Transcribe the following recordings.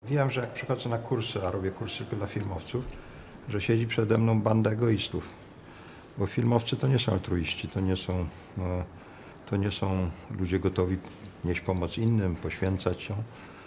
Wiem, że jak przychodzę na kursy, a robię kursy tylko dla filmowców, że siedzi przede mną banda egoistów. Bo filmowcy to nie są altruiści, to nie są ludzie gotowi nieść pomoc innym, poświęcać się.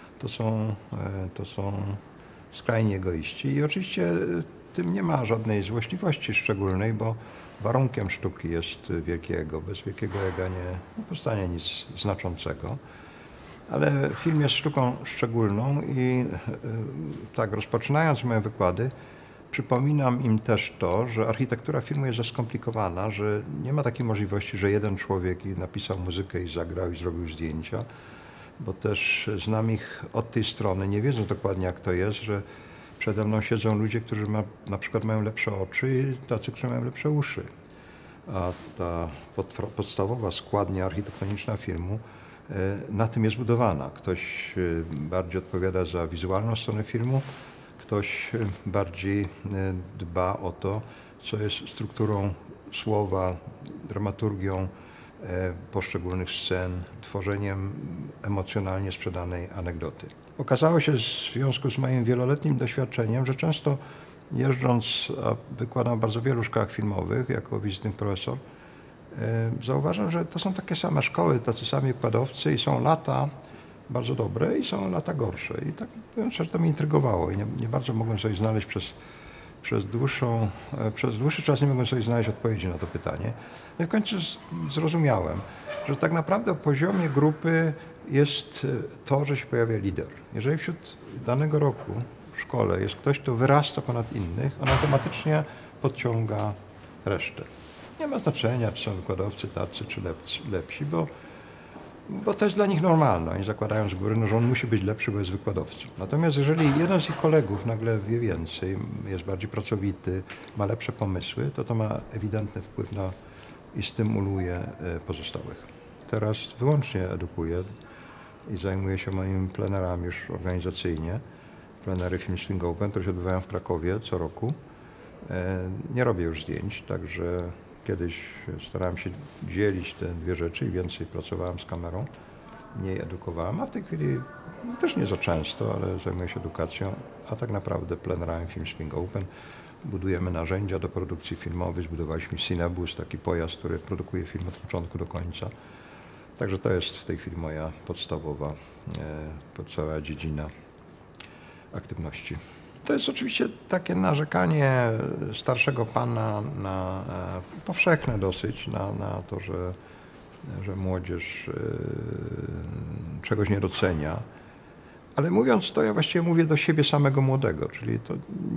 To są skrajni egoiści i oczywiście tym nie ma żadnej złośliwości szczególnej, bo warunkiem sztuki jest wielkie ego. Bez wielkiego ega nie powstanie nic znaczącego. Ale film jest sztuką szczególną i tak rozpoczynając moje wykłady, przypominam im też to, że architektura filmu jest za skomplikowana, że nie ma takiej możliwości, że jeden człowiek napisał muzykę i zagrał i zrobił zdjęcia, bo też znam ich od tej strony, nie wiedząc dokładnie jak to jest, że przede mną siedzą ludzie, którzy na przykład mają lepsze oczy i tacy, którzy mają lepsze uszy. A ta podstawowa składnia architektoniczna filmu na tym jest budowana. Ktoś bardziej odpowiada za wizualną stronę filmu, ktoś bardziej dba o to, co jest strukturą słowa, dramaturgią poszczególnych scen, tworzeniem emocjonalnie sprzedanej anegdoty. Okazało się w związku z moim wieloletnim doświadczeniem, że często jeżdżąc, a wykładam w bardzo wielu szkołach filmowych jako wizytny profesor, zauważam, że to są takie same szkoły, tacy sami wykładowcy i są lata bardzo dobre i są lata gorsze. I tak mówiąc, że to mnie intrygowało i nie bardzo mogłem sobie znaleźć przez dłuższy czas nie mogłem sobie znaleźć odpowiedzi na to pytanie. No i w końcu zrozumiałem, że tak naprawdę w poziomie grupy jest to, że się pojawia lider. Jeżeli wśród danego roku w szkole jest ktoś, kto wyrasta ponad innych, on automatycznie podciąga resztę. Nie ma znaczenia, czy są wykładowcy tacy, czy lepsi, bo to jest dla nich normalne. Oni zakładają z góry, że on musi być lepszy, bo jest wykładowcą. Natomiast jeżeli jeden z ich kolegów nagle wie więcej, jest bardziej pracowity, ma lepsze pomysły, to ma ewidentny wpływ i stymuluje pozostałych. Teraz wyłącznie edukuję i zajmuję się moimi plenerami już organizacyjnie. Plenery Film Swing Open, które się odbywają w Krakowie co roku. Nie robię już zdjęć, także kiedyś starałem się dzielić te dwie rzeczy i więcej pracowałem z kamerą, mniej edukowałem, a w tej chwili też nie za często, ale zajmuję się edukacją, a tak naprawdę plenerałem Film Swing Open. Budujemy narzędzia do produkcji filmowej, zbudowaliśmy Cinebus, taki pojazd, który produkuje film od początku do końca. Także to jest w tej chwili moja podstawowa dziedzina aktywności. To jest oczywiście takie narzekanie starszego pana, powszechne dosyć, na to, że młodzież czegoś nie docenia. Ale mówiąc to, ja właściwie mówię do siebie samego młodego, czyli to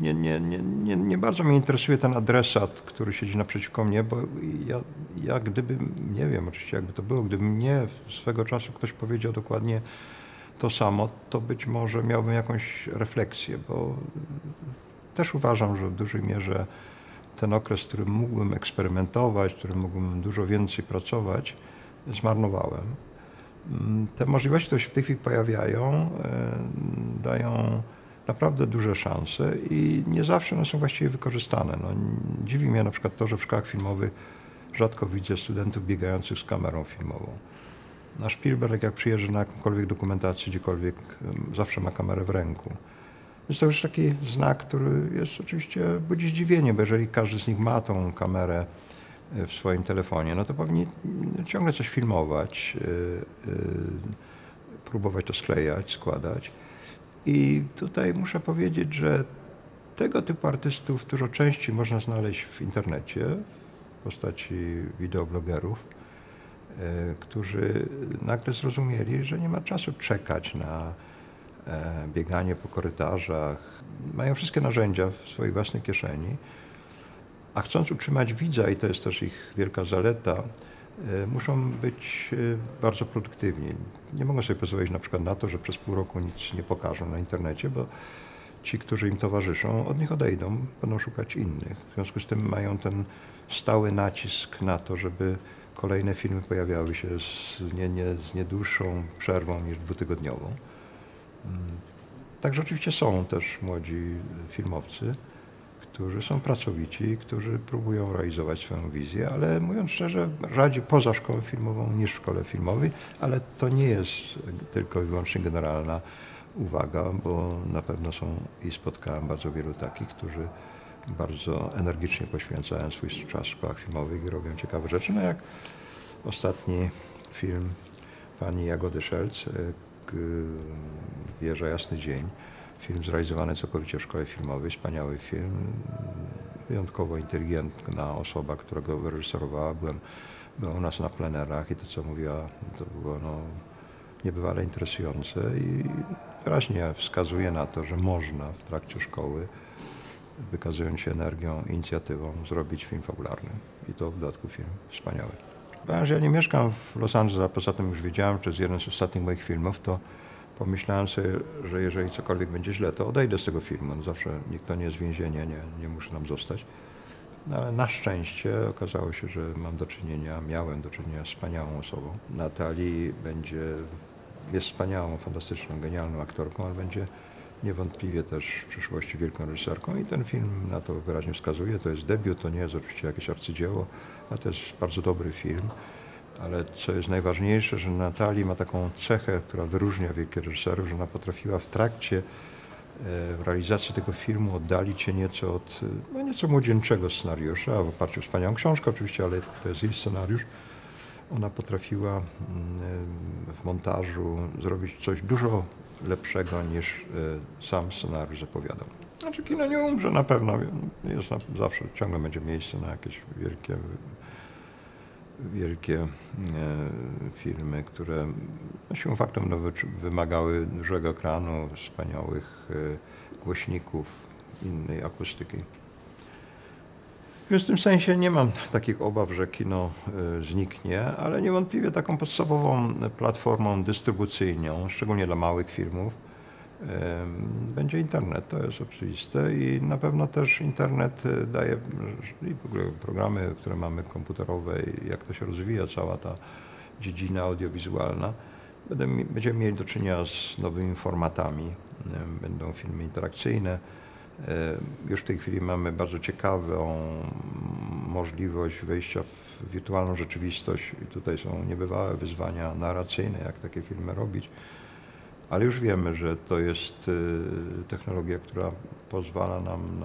nie bardzo mnie interesuje ten adresat, który siedzi naprzeciwko mnie, bo ja gdybym, nie wiem oczywiście jakby to było, gdyby mnie swego czasu ktoś powiedział dokładnie to samo, to być może miałbym jakąś refleksję, bo też uważam, że w dużej mierze ten okres, w którym mógłbym eksperymentować, w którym mógłbym dużo więcej pracować, zmarnowałem. Te możliwości, które się w tej chwili pojawiają, dają naprawdę duże szanse i nie zawsze one są właściwie wykorzystane. No, dziwi mnie na przykład to, że w szkołach filmowych rzadko widzę studentów biegających z kamerą filmową. Nasz Spielberg, jak przyjeżdża na jakąkolwiek dokumentację, gdziekolwiek, zawsze ma kamerę w ręku. Jest to już taki znak, który jest oczywiście budzi zdziwienie, bo jeżeli każdy z nich ma tą kamerę w swoim telefonie, no to powinni ciągle coś filmować, próbować to sklejać, składać. I tutaj muszę powiedzieć, że tego typu artystów dużo częściej można znaleźć w internecie w postaci wideoblogerów, którzy nagle zrozumieli, że nie ma czasu czekać na bieganie po korytarzach. Mają wszystkie narzędzia w swojej własnej kieszeni, a chcąc utrzymać widza, i to jest też ich wielka zaleta, muszą być bardzo produktywni. Nie mogą sobie pozwolić na przykład na to, że przez pół roku nic nie pokażą na internecie, bo ci, którzy im towarzyszą, od nich odejdą, będą szukać innych. W związku z tym mają ten stały nacisk na to, żeby kolejne filmy pojawiały się z nie dłuższą przerwą niż dwutygodniową. Także oczywiście są też młodzi filmowcy, którzy są pracowici, którzy próbują realizować swoją wizję, ale mówiąc szczerze, rzadziej poza szkołą filmową niż w szkole filmowej, ale to nie jest tylko i wyłącznie generalna uwaga, bo na pewno są i spotkałem bardzo wielu takich, którzy bardzo energicznie poświęcają swój czas w szkołach filmowych i robią ciekawe rzeczy. No jak ostatni film pani Jagody Szelc, Wieża Jasny Dzień. Film zrealizowany całkowicie w szkole filmowej, wspaniały film, wyjątkowo inteligentna osoba, która go wyreżyserowała. Była u nas na plenerach i to, co mówiła, to było niebywale interesujące i wyraźnie wskazuje na to, że można w trakcie szkoły, wykazując się energią i inicjatywą, zrobić film fabularny. I to w dodatku film wspaniały. Ponieważ ja nie mieszkam w Los Angeles, a poza tym już wiedziałem, że to jest jeden z ostatnich moich filmów, to pomyślałem sobie, że jeżeli cokolwiek będzie źle, to odejdę z tego filmu. No zawsze nikt to nie jest więzienie, nie muszę tam zostać. No ale na szczęście okazało się, że miałem do czynienia z wspaniałą osobą. Natalii jest wspaniałą, fantastyczną, genialną aktorką, ale będzie niewątpliwie też w przyszłości wielką reżyserką i ten film na to wyraźnie wskazuje. To jest debiut, to nie jest oczywiście jakieś arcydzieło, a to jest bardzo dobry film. Ale co jest najważniejsze, że Natalii ma taką cechę, która wyróżnia wielkich reżyserów, że ona potrafiła w trakcie realizacji tego filmu oddalić się nieco od nieco młodzieńczego scenariusza, w oparciu o wspaniałą książkę oczywiście, ale to jest jej scenariusz. Ona potrafiła w montażu zrobić coś dużo lepszego niż sam scenariusz zapowiadał. Znaczy kino nie umrze na pewno, zawsze ciągle będzie miejsce na jakieś wielkie filmy, które siłą faktem wymagały dużego ekranu, wspaniałych głośników, innej akustyki. Więc w tym sensie nie mam takich obaw, że kino zniknie, ale niewątpliwie taką podstawową platformą dystrybucyjną, szczególnie dla małych filmów, będzie internet, to jest oczywiste i na pewno też internet daje i w ogóle programy, które mamy komputerowe i jak to się rozwija, cała ta dziedzina audiowizualna. Będziemy mieli do czynienia z nowymi formatami, będą filmy interakcyjne. Już w tej chwili mamy bardzo ciekawą możliwość wejścia w wirtualną rzeczywistość i tutaj są niebywałe wyzwania narracyjne, jak takie filmy robić. Ale już wiemy, że to jest technologia, która pozwala nam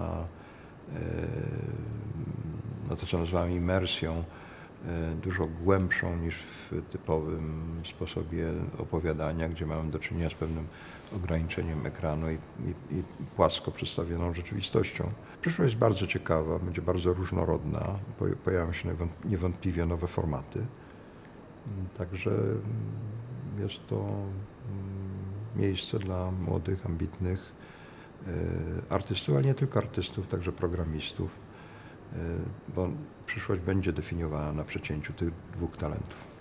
na to, co nazywamy imersją, dużo głębszą niż w typowym sposobie opowiadania, gdzie mamy do czynienia z pewnym ograniczeniem ekranu i płasko przedstawioną rzeczywistością. Przyszłość jest bardzo ciekawa, będzie bardzo różnorodna, pojawią się niewątpliwie nowe formaty. Także jest to miejsce dla młodych, ambitnych artystów, ale nie tylko artystów, także programistów, bo przyszłość będzie definiowana na przecięciu tych dwóch talentów.